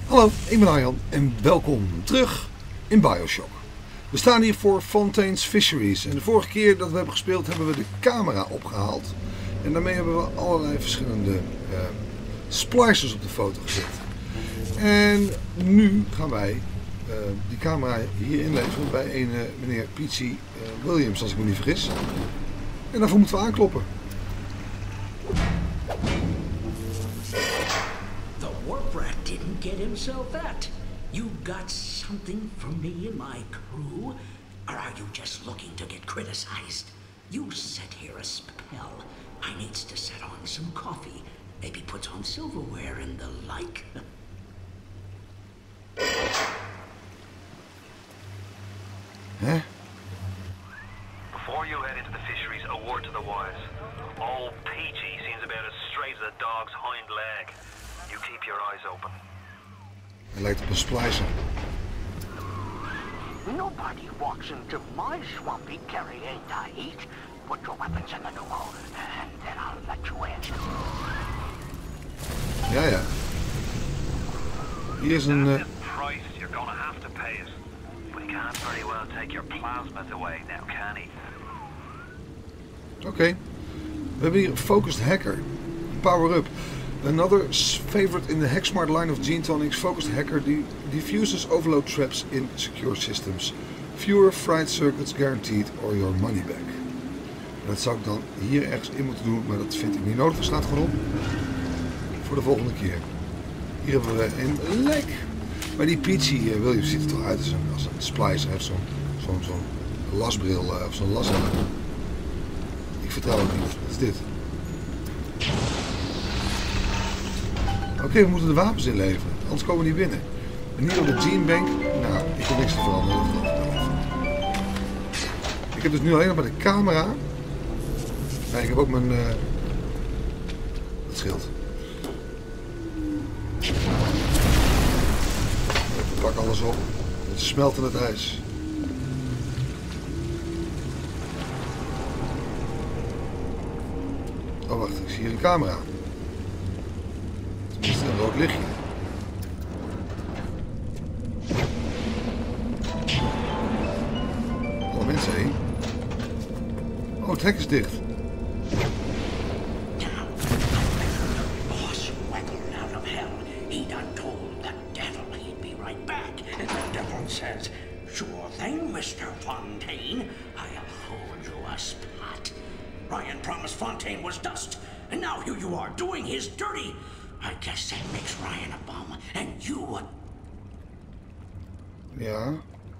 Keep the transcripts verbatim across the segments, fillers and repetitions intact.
Hallo, ik ben Arjan en welkom terug in Bioshock. We staan hier voor Fontaine's Fisheries en de vorige keer dat we hebben gespeeld hebben we de camera opgehaald. En daarmee hebben we allerlei verschillende uh, splicers op de foto gezet. En nu gaan wij uh, die camera hier inleveren bij een uh, meneer P C uh, Williams, als ik me niet vergis. En daarvoor moeten we aankloppen. The warp rat didn't get himself that. You got something for me and my crew? Or are you just looking to get criticized? You set here a spell. I needs to set on some coffee. Maybe put on silverware and the like. Huh? Before you head into the fisheries, a word to the wise. Old Peachy seems about as straight as a dog's hind leg. You keep your eyes open. Hij lijkt op een splicer. Nobody walks into my swampy carrying to eat. Put your weapons in the pneumo, and then I'll let you in. Ja, ja. Hier is een... Uh... price, you're gonna have to pay it. But he can't very well take your plasmas away now, can he? Oké. Okay. We hebben hier Focused Hacker. Power Up. Another favorite in the Hexmart line of gene tonics. Focused Hacker die diffuses overload traps in secure systems. Fewer fried circuits guaranteed or your money back. Dat zou ik dan hier ergens in moeten doen, maar dat vind ik niet nodig. Er staat gewoon op. Voor de volgende keer. Hier hebben we een lek. Maar die Peachy uh, Williams ziet er toch uit als een, als een splicer. Hij heeft zo'n zo'n zo'n lasbril uh, of zo'n las. Ik vertrouw het niet. Wat is dit? Oké, okay, we moeten de wapens inleveren. Anders komen we niet binnen. En hier op de Gene Bank. Nou, ik heb niks te veranderen. Dat geloof ik wel even. Ik heb dus nu alleen nog maar de camera. Nee, ik heb ook mijn... Uh, dat schild. Ik pak alles op. Het smelt in het ijs. Oh wacht, ik zie hier een camera. Tenminste een rood lichtje. Alle mensen heen. Oh, het hek is dicht. Says, sure thing, Mister Fontaine. I'll hold you a spot. Ryan promised Fontaine was dust, and now here you are doing his dirty. I guess that makes Ryan a bum, and you a... Ja.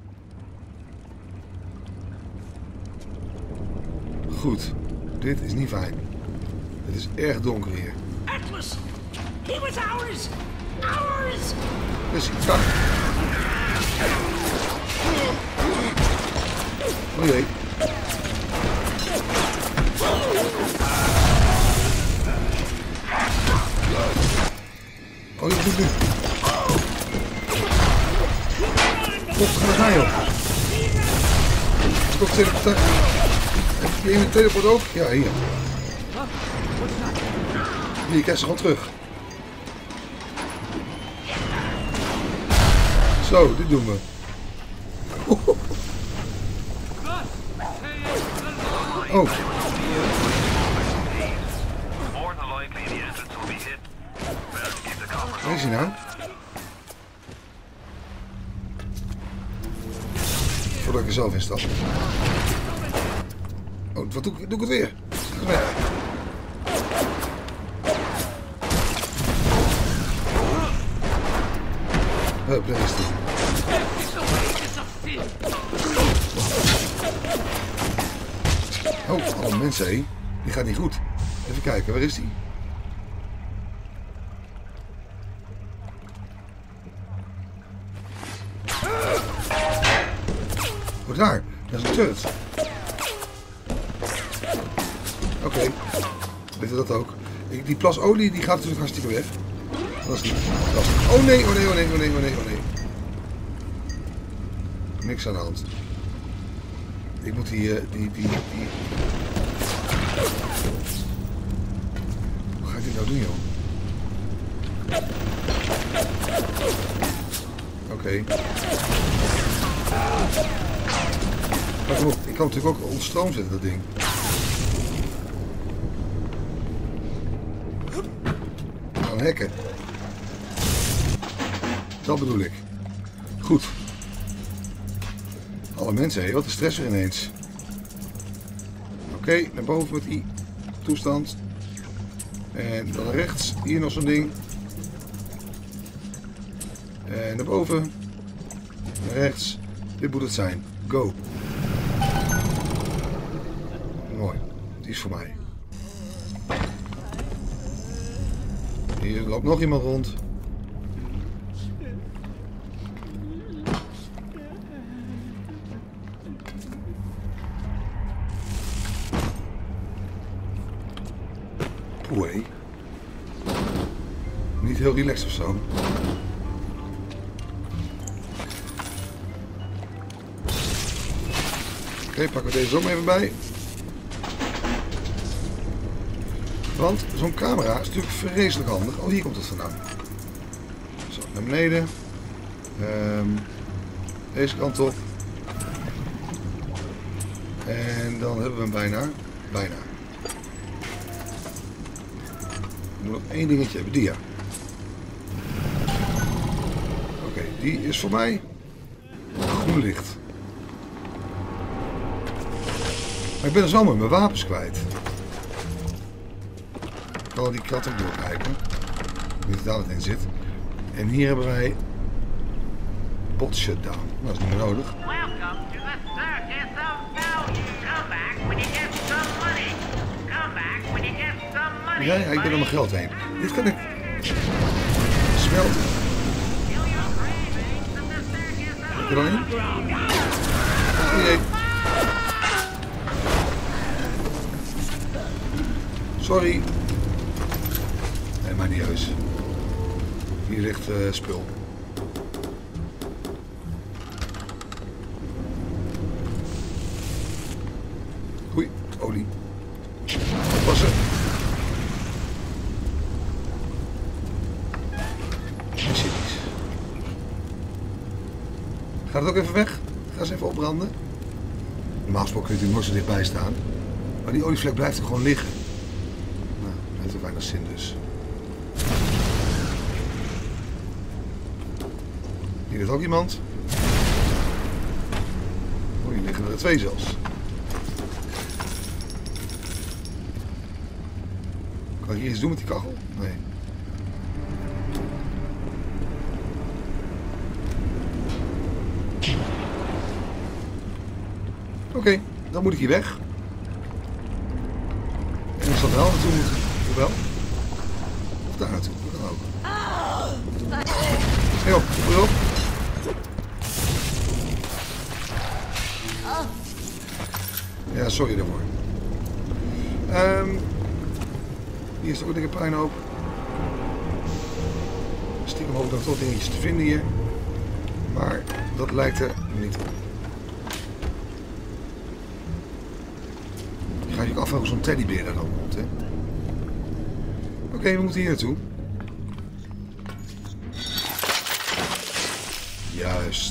Goed. Dit is niet fijn. Het is erg donker hier. Atlas! He was ours! Ours! Dus ik kan... Oh jee. Oh, je doet nu. Wat ga je joh? Stop teleport. Heb je in de teleport ook? Ja, hier. Hier, je krijgt ze gewoon terug. Zo, dit doen we. Oh. Waar is hij nou? Voordat ik er zelf in stap. Oh, wat doe ik? Doe ik het weer? Ga weg. Hup, daar is hij. Oh, alle mensen, hé. Die gaat niet goed. Even kijken, waar is die? Oh, daar. Dat is een turret. Oké. Okay. Weet je dat ook? Die plas olie die gaat natuurlijk hartstikke weg. Dat is niet. Dat is niet. Oh nee, oh nee, oh nee, oh nee, oh nee, oh nee. Niks aan de hand. Ik moet die, uh, die, die, die... Hoe ga ik dit nou doen, joh? Okay. Maar kom op, ik kan natuurlijk ook onder stroom zetten, dat ding. Gaan hacken. Dat bedoel ik. Goed. Alle mensen, hé, wat een stress er ineens. Oké, okay, naar boven met die toestand. En dan naar rechts, hier nog zo'n ding. En naar boven. Naar rechts. Dit moet het zijn. Go. Mooi. Die is voor mij. Hier loopt nog iemand rond. Poei. Niet heel relaxed of zo. Oké, okay, pakken we deze ook even bij. Want zo'n camera is natuurlijk vreselijk handig. Oh, hier komt het vandaan. Zo, naar beneden. Um, deze kant op. En dan hebben we hem bijna. Bijna. We moeten nog één dingetje hebben. Die ja. Oké, okay, die is voor mij. Groen licht. Maar ik ben er zomaar mijn wapens kwijt. Ik kan al die kat ook doorkijken. Niet dat daar het in zit. En hier hebben wij bot shutdown. Dat is niet meer nodig. Ja, ja, ik ben er mijn geld heen. Dit kan ik smelten. Heb je er al in? Oh jee. Sorry. Nee, maar niet heus. Hier ligt uh, spul. Oei, olie. Oppassen. En zit iets. Gaat het ook even weg? Ga eens even opbranden. Normaal gesproken kun je natuurlijk nooit zo dichtbij staan. Maar die olievlek blijft er gewoon liggen. Nou, dat heeft er weinig zin dus. Hier ligt ook iemand. Oh, hier liggen er twee zelfs. Kan ik hier iets doen met die kachel? Nee. Oké, okay, dan moet ik hier weg. En ik zal er wel naartoe moeten. Of wel? Of daar naartoe, dat kan ook. Hé op, kom op. Ja, sorry daarvoor. Um, hier is ook een dikke puinhoop. Stiekem hoop ik nog toch dingetjes te vinden hier. Maar dat lijkt er niet op. Je gaat je ook afvragen zo'n teddybeer daar dan rond, hè? Oké, okay, we moeten hier naartoe. Juist.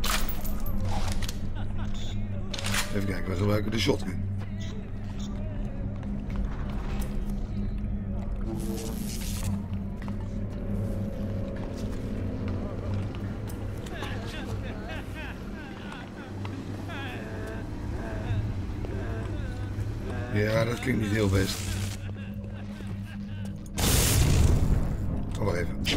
Even kijken, we gebruiken de shotgun. Ja, dat klinkt niet heel best. Oh, wacht even.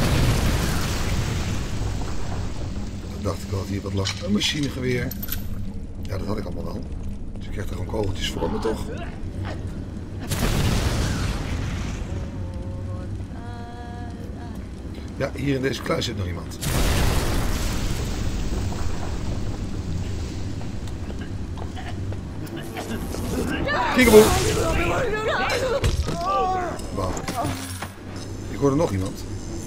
Dat dacht ik al dat hier wat lag. Een machinegeweer. Ja, dat had ik allemaal wel. Dus ik krijg er gewoon kogeltjes voor me, toch? Ja, hier in deze kluis zit nog iemand. Kiekeboe! Wauw. Ik hoorde nog iemand.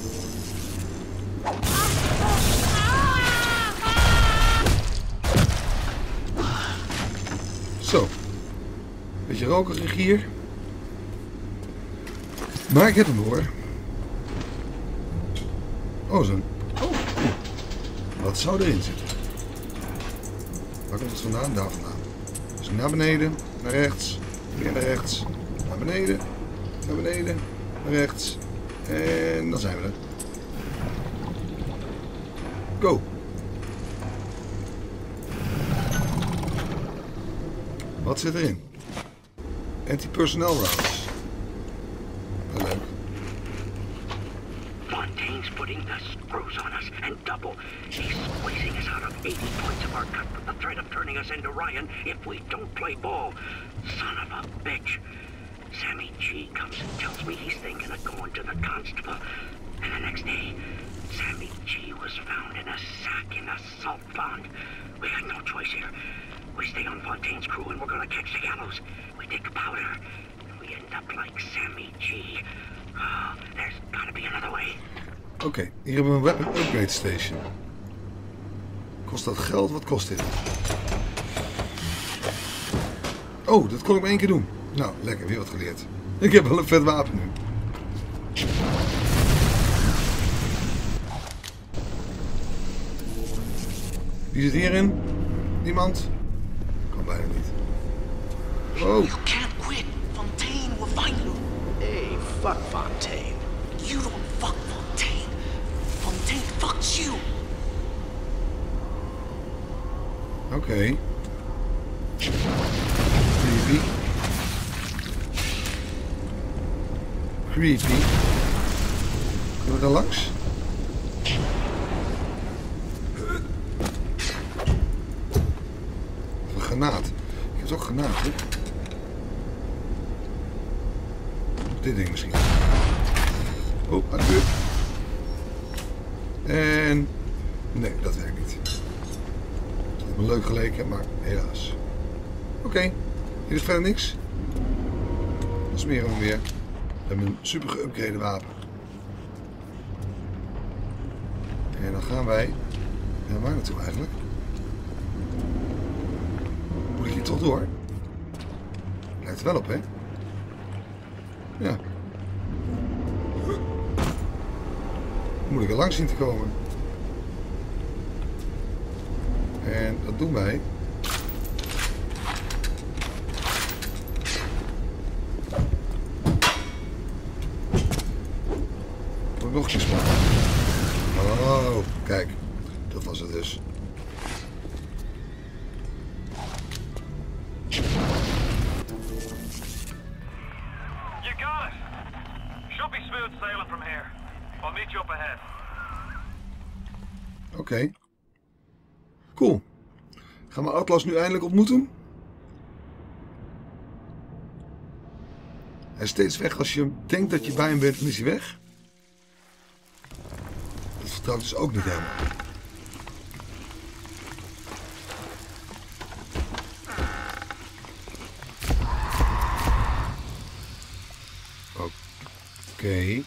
Zo. Beetje rokerig hier. Maar ik heb hem hoor. Oh, zo'n. Oh. Wat zou erin zitten? Waar komt het vandaan? Daar vandaan. Dus naar beneden, naar rechts, weer naar rechts, naar beneden, naar beneden, naar rechts. En dan zijn we er. Go! Wat zit erin? Anti-personnel rounds. Wel leuk. Fontaine's putting the screws on us and double. He's squeezing us out of eighty points of our cut with the threat of turning us into Ryan if we don't play ball. Son of a bitch. Sammy G comes and tells me he's thinking of going to the constable. And the next day, Sammy G was found in a sack in a salt pond. We had no choice here. We stay on Fontaine's crew and we're gonna catch the gallows. We take the powder. And we end up like Sammy G. Oh, there's gotta be another way. Oké, okay, hier hebben we een weapon upgrade station. Kost dat geld? Wat kost dit? Oh, dat kon ik maar één keer doen. Nou, lekker, weer wat geleerd. Ik heb wel een vet wapen nu. Wie zit hierin? Niemand? Kan bijna niet. Oh. You can't quit. Fontaine will find you. Hey, fuck Fontaine. You don't fuck Fontaine. Fontaine fucks you. Oké. Okay. Creepy. Creepy. Kunnen we daar langs? Een granaat. Ik heb ook granaten. Dit ding misschien. Oh, uit de buurt. En... nee, dat werkt niet. Dat heeft me leuk geleken, maar helaas. Oké, okay. Hier is verder niks. Dan smeren we hem weer. We hebben een super geüpgrade wapen. En dan gaan wij... ja, waar naartoe eigenlijk? Moet ik hier toch door? Lijkt er wel op, hè? Ja. Moet ik er langs zien te komen. En dat doen wij. Moet ik nog een keer sparen. Oh, kijk. Dat was het dus. Oké. Okay. Cool. Gaan we Atlas nu eindelijk ontmoeten? Hij is steeds weg als je denkt dat je bij hem bent en is hij weg. Dat vertrouwt dus ook niet helemaal. Oké. Okay.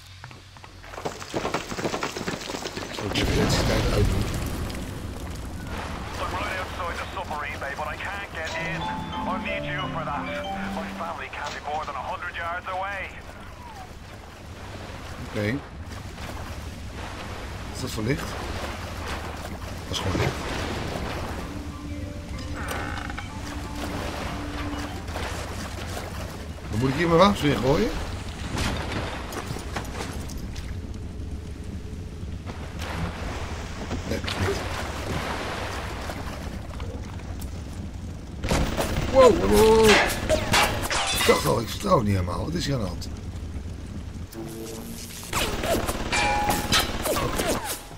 De identiteit uitdoen. I'm right outside the submarine bay, but I can't get in. I need you for that. My family can't be more than a hundred yards away. Oké. Okay. Wat is dat voor licht? Dat is gewoon licht. Dan moet ik hier mijn wapens weer gooien. Wow, wow, wow. Ik dacht al, ik vertrouw het niet helemaal. Wat is hier aan de hand? Okay.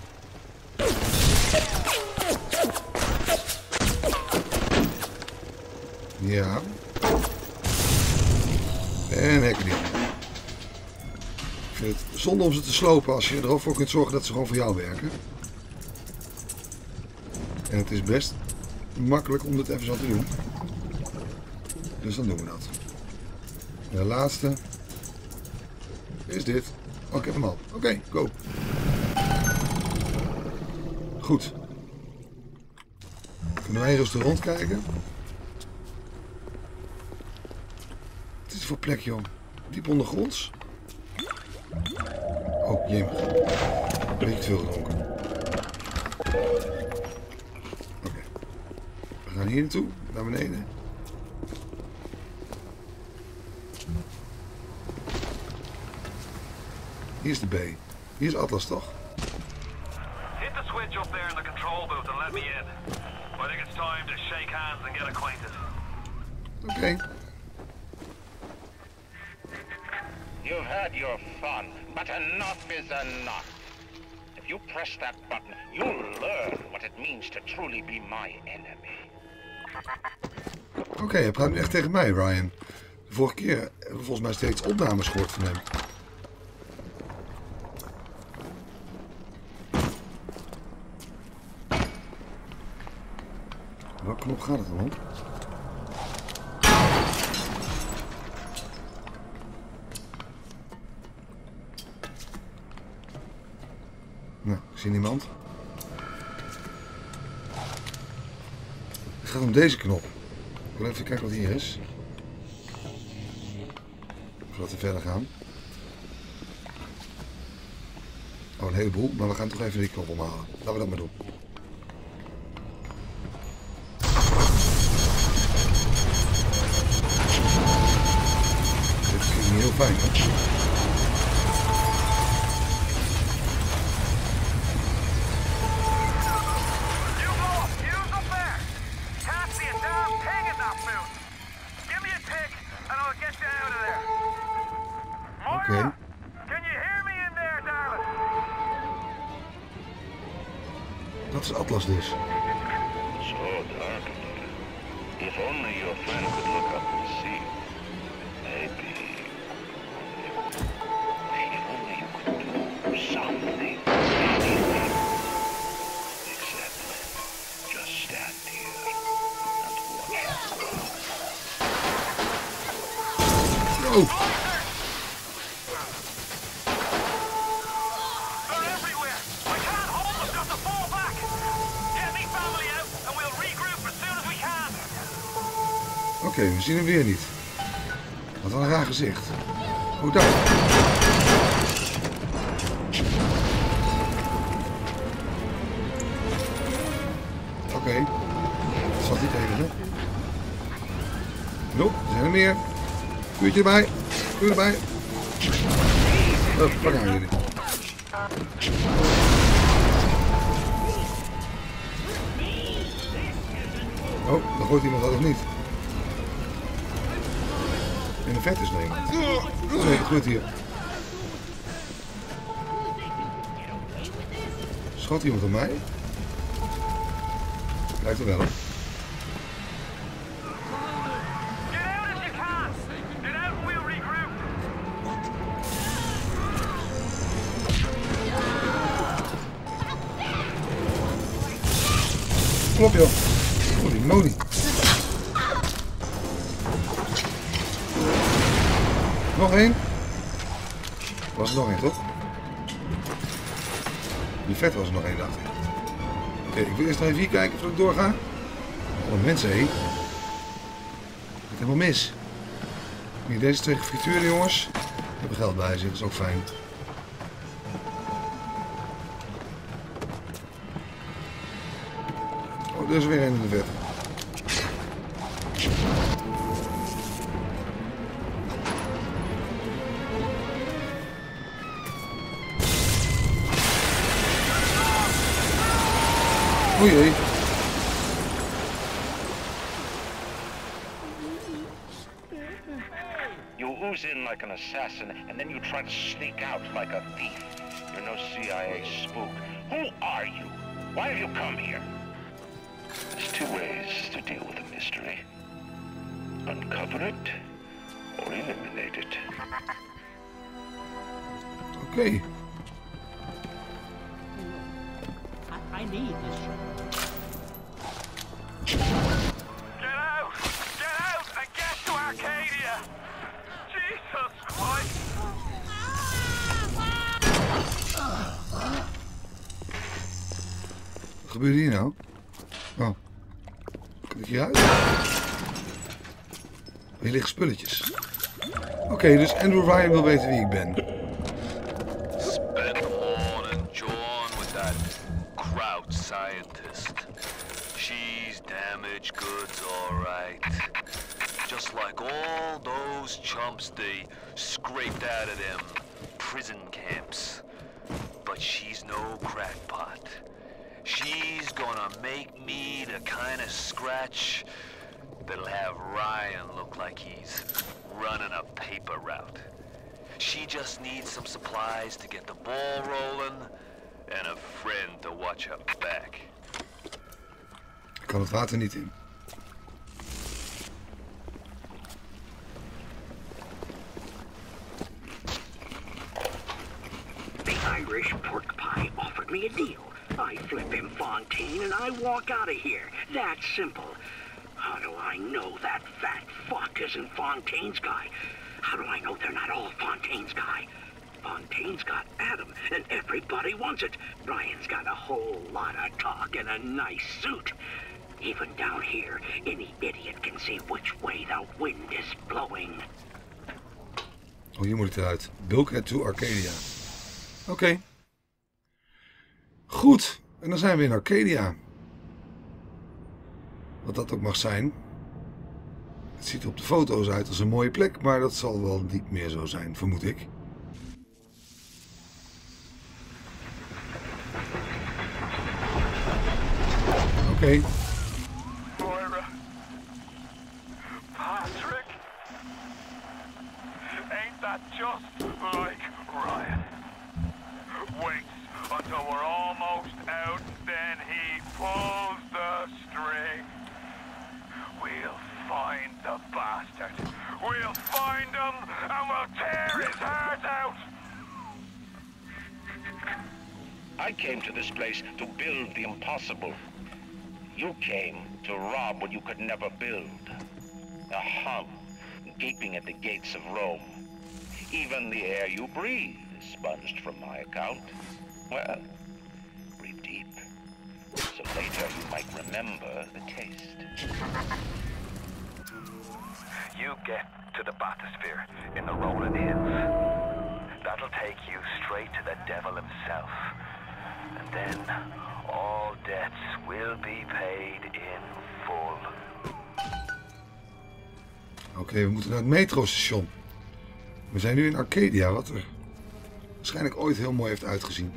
Ja. En hekken die. Ik vind het zonde om ze te slopen als je er voor kunt zorgen dat ze gewoon voor jou werken. En het is best makkelijk om dit even zo te doen. Dus dan doen we dat. En de laatste is dit. Oh, ik heb hem al. Oké, okay, go. Goed. Kunnen wij rustig rondkijken? Wat is het voor plek, joh? Diep ondergronds? Oh, jemig. Een beetje te veel gedronken. Oké. We gaan hier naartoe, naar beneden. Hier is de B. Hier is Atlas, toch? Hit the switch up there in the control booth and let me in. I think it's time to shake hands and get acquainted. Oké. Okay. You've had your fun, but enough is enough. If you press that button, you'll learn what it means to truly be my enemy. Oké, okay, hij praat nu echt tegen mij, Ryan. De vorige keer hebben we volgens mij steeds opnames gehoord van hem. Welke knop gaat het dan om? Nou, ik zie niemand. Het gaat om deze knop. Ik wil even kijken wat hier is. Voordat we verder gaan. Oh, een heleboel. Maar we gaan toch even die knop omhalen. Laten we dat maar doen. Dit klinkt niet heel fijn, hè? Okay. Can you hear me in there, darling? Dat is Atlas dus. So dark. If only your friend could look up and see. Maybe. If only you could do something. Anything. Except just stand here and watch. Oh! Oké, okay, we zien hem weer niet. Wat een raar gezicht. Oh, daar. Oké. Okay. Dat zat niet tegen, hè? Nope, er zijn er meer. Vuurtje erbij. Vuur erbij. Oh, pak aan jullie. Oh, dan gooit iemand dat of niet. In de vet is er iemand. Nee, het gebeurt hier. Schat iemand op mij? Lijkt er wel op. Klopt joh. Holy moly. Nog één? Was er nog één, toch? Die vet was er nog één, dacht ik. Oké, okay, ik wil eerst nog even hier kijken of ik doorga. Oh, mensen, hé. Het gaat helemaal mis. Hier, deze twee frituren, jongens. We hebben geld bij zich, dat is ook fijn. Oh, er is weer één in de vet. O jee. You ooze in like an assassin, and then you try to sneak out like a thief. You're no C I A spook. Who are you? Why have you come here? There's two ways to deal with a mystery. Uncover it, or eliminate it. Okay. I, I need this. Get out! Get out and get to Arcadia! Jesus Christ! Wat gebeurt hier nou? Oh. Kan ik hieruit? Hier liggen spulletjes. Oké, okay, dus Andrew Ryan wil weten wie ik ben. Spent Horn and John with that kraut science. those chumps they scraped out of them prison camps. But she's no crackpot. She's gonna make me the kind of scratch that'll have Ryan look like he's running a paper route. She just needs some supplies to get the ball rolling and a friend to watch her back. Ik kan het water niet in. The Irish pork pie offered me a deal. I flip him Fontaine and I walk out of here. That simple. How do I know that fat fuck isn't Fontaine's guy? How do I know they're not all Fontaine's guy? Fontaine's got Adam, and everybody wants it. Ryan's got a whole lot of talk and a nice suit. Even down here, any idiot can see which way the wind is blowing. Oh, hier moet ik eruit. Bulkhead to Arcadia. Oké. Okay. Goed. En dan zijn we in Arcadia. Wat dat ook mag zijn. Het ziet er op de foto's uit als een mooie plek, maar dat zal wel niet meer zo zijn, vermoed ik. Oké. Okay. Moira. Patrick. Ain't that just like Ryan? Waits until we're almost out, then he pulls the string. We'll find the bastard. We'll find him and we'll tear his heart out. I came to this place to build the impossible. You came to rob what you could never build. A hum gaping at the gates of Rome. Even the air you breathe is sponged from my account. Well, breathe deep, so later you might remember the taste. You get to the bathysphere in the rolling hills. That'll take you straight to the devil himself. And then all debts will be paid in full. Oké, okay, we moeten naar het metrostation. We zijn nu in Arcadia, wat er waarschijnlijk ooit heel mooi heeft uitgezien.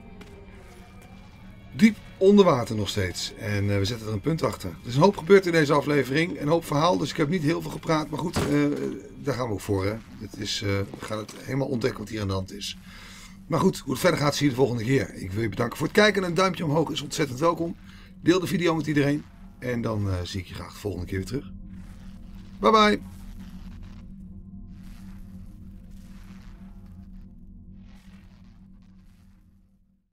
Diep onder water nog steeds. En uh, we zetten er een punt achter. Er is een hoop gebeurd in deze aflevering. Een hoop verhaal, dus ik heb niet heel veel gepraat. Maar goed, uh, daar gaan we ook voor. Hè. Het is, uh, we gaan het helemaal ontdekken wat hier aan de hand is. Maar goed, hoe het verder gaat zie je de volgende keer. Ik wil je bedanken voor het kijken. Een duimpje omhoog is ontzettend welkom. Deel de video met iedereen. En dan uh, zie ik je graag de volgende keer weer terug. Bye bye.